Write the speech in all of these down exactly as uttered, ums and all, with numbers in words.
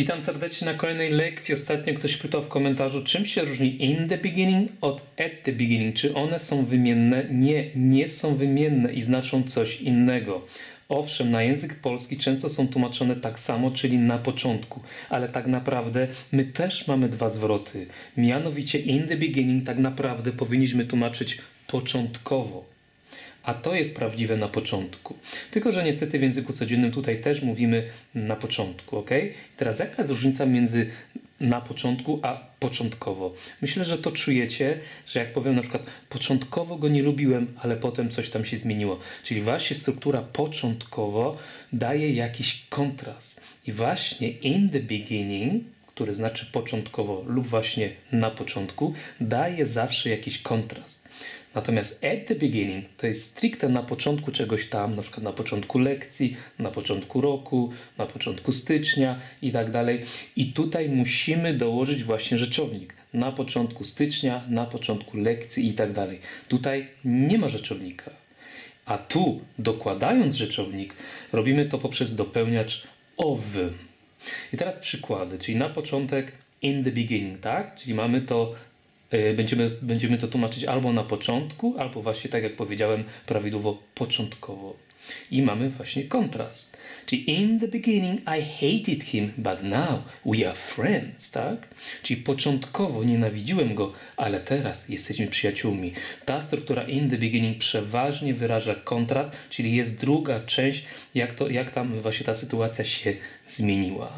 Witam serdecznie na kolejnej lekcji. Ostatnio ktoś pytał w komentarzu, czym się różni in the beginning od at the beginning. Czy one są wymienne? Nie, nie są wymienne i znaczą coś innego. Owszem, na język polski często są tłumaczone tak samo, czyli na początku, ale tak naprawdę my też mamy dwa zwroty. Mianowicie in the beginning tak naprawdę powinniśmy tłumaczyć początkowo. A to jest prawdziwe na początku. Tylko że niestety w języku codziennym tutaj też mówimy na początku, ok? I teraz jaka jest różnica między na początku a początkowo? Myślę, że to czujecie, że jak powiem na przykład początkowo go nie lubiłem, ale potem coś tam się zmieniło. Czyli właśnie struktura początkowo daje jakiś kontrast. I właśnie in the beginning, który znaczy początkowo lub właśnie na początku, daje zawsze jakiś kontrast. Natomiast at the beginning to jest stricte na początku czegoś tam, na przykład na początku lekcji, na początku roku, na początku stycznia i tak dalej. I tutaj musimy dołożyć właśnie rzeczownik. Na początku stycznia, na początku lekcji i tak dalej. Tutaj nie ma rzeczownika. A tu, dokładając rzeczownik, robimy to poprzez dopełniacz of. I teraz przykłady, czyli na początek in the beginning, tak? Czyli mamy to Będziemy, będziemy to tłumaczyć albo na początku, albo właśnie tak jak powiedziałem, prawidłowo początkowo. I mamy właśnie kontrast. Czyli in the beginning I hated him, but now we are friends, tak? Czyli początkowo nienawidziłem go, ale teraz jesteśmy przyjaciółmi. Ta struktura in the beginning przeważnie wyraża kontrast, czyli jest druga część, jak, to, jak tam właśnie ta sytuacja się zmieniła.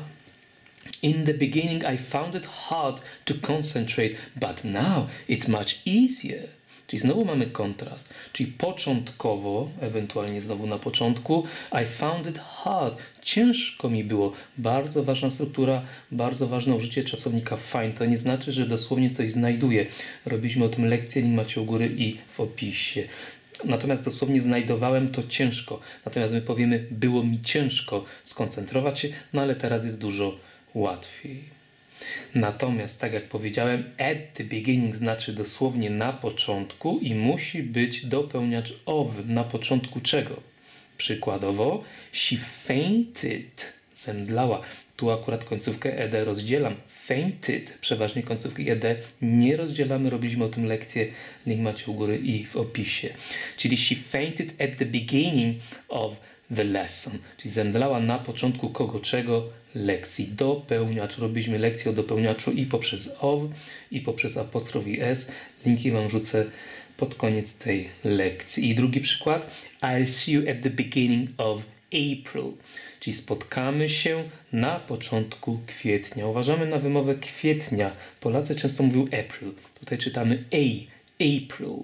In the beginning I found it hard to concentrate, but now it's much easier. Czyli znowu mamy kontrast. Czyli początkowo, ewentualnie znowu na początku, I found it hard. Ciężko mi było. Bardzo ważna struktura, bardzo ważne użycie czasownika find. To nie znaczy, że dosłownie coś znajduję. Robiliśmy o tym lekcję, link macie u góry i w opisie. Natomiast dosłownie znajdowałem to ciężko. Natomiast my powiemy, było mi ciężko skoncentrować się, no ale teraz jest dużo łatwiej. Natomiast, tak jak powiedziałem, at the beginning znaczy dosłownie na początku i musi być dopełniacz of. Na początku czego? Przykładowo, she fainted, zemdlała. Tu akurat końcówkę ed rozdzielam. Fainted, przeważnie końcówki ed nie rozdzielamy, robiliśmy o tym lekcję, link macie u góry i w opisie. Czyli she fainted at the beginning of the lesson, czyli zemdlała na początku kogo czego? Lekcji. Dopełniacz. Robiliśmy lekcję o dopełniaczu i poprzez of, i poprzez apostrof i s. Linki wam rzucę pod koniec tej lekcji. I drugi przykład. I'll see you at the beginning of April. Czyli spotkamy się na początku kwietnia. Uważamy na wymowę kwietnia. Polacy często mówią April. Tutaj czytamy A. April.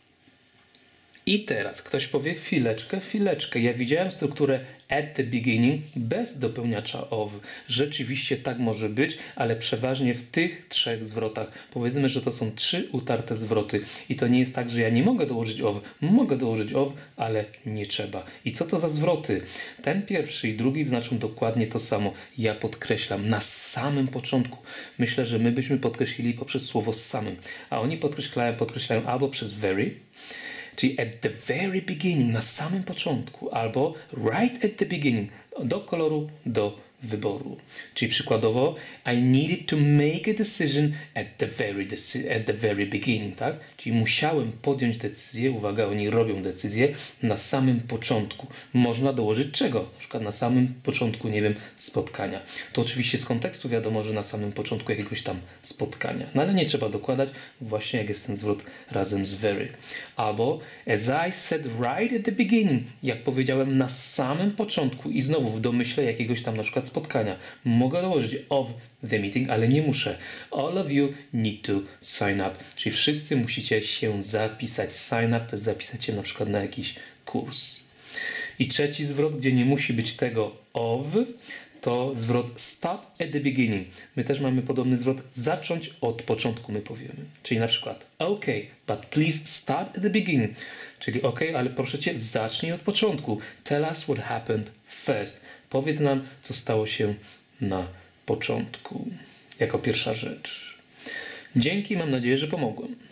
I teraz ktoś powie chwileczkę, chwileczkę. Ja widziałem strukturę at the beginning bez dopełniacza of. Rzeczywiście tak może być, ale przeważnie w tych trzech zwrotach. Powiedzmy, że to są trzy utarte zwroty. I to nie jest tak, że ja nie mogę dołożyć of. Mogę dołożyć of, ale nie trzeba. I co to za zwroty? Ten pierwszy i drugi znaczą dokładnie to samo. Ja podkreślam na samym początku. Myślę, że my byśmy podkreślili poprzez słowo samym. A oni podkreślają, podkreślają albo przez very, czyli at the very beginning, na samym początku, albo right at the beginning, do koloru, do wyboru. Czyli przykładowo, I needed to make a decision at the very, at the very beginning, tak? Czyli musiałem podjąć decyzję, uwaga, oni robią decyzję na samym początku. Można dołożyć czego? Na przykład na samym początku, nie wiem, spotkania. To oczywiście z kontekstu wiadomo, że na samym początku jakiegoś tam spotkania. No ale nie trzeba dokładać, właśnie jak jest ten zwrot razem z very. Albo, as I said right at the beginning, jak powiedziałem na samym początku i znowu w domyśle jakiegoś tam na przykład spotkania. Mogę dołożyć of the meeting, ale nie muszę. All of you need to sign up. Czyli wszyscy musicie się zapisać. Sign up to jest zapisać się na przykład na jakiś kurs. I trzeci zwrot, gdzie nie musi być tego of, to zwrot start at the beginning. My też mamy podobny zwrot zacząć od początku, my powiemy. Czyli na przykład OK, but please start at the beginning. Czyli OK, ale proszę cię, zacznij od początku. Tell us what happened first. Powiedz nam, co stało się na początku. Jako pierwsza rzecz. Dzięki, mam nadzieję, że pomogłem.